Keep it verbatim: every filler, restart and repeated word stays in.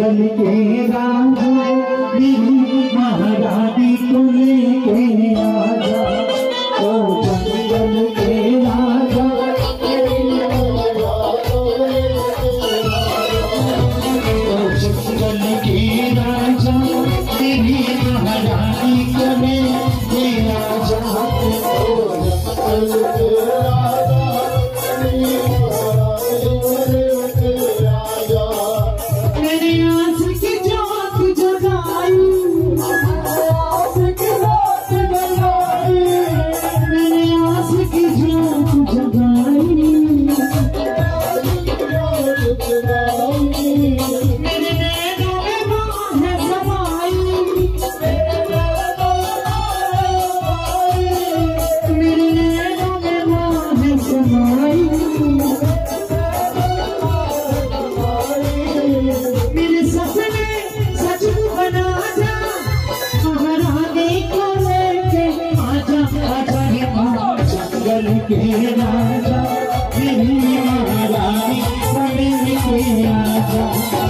जंगल के राजा मेरी महारानी को लेके आजा, ओ जंगल के राजा मेरी महारानी को लेके आजा, ओ जंगल के राजा मेरी महारानी को लेके आजा, ओ जंगल के राजा मेरी महारानी को लेके आजा। मेरी आस की जोत जगाई, आस की जोत जगाई, मेरी आस की जोत जगाई, मेरे नैनों में माँ है समाई, मेरे नैनों में माँ है समाई, मेरे सपने सच बना जा, महारानी को लेके आजा, आजा हे माँ जंगल के राजा मेरी महारानी को लेके आजा।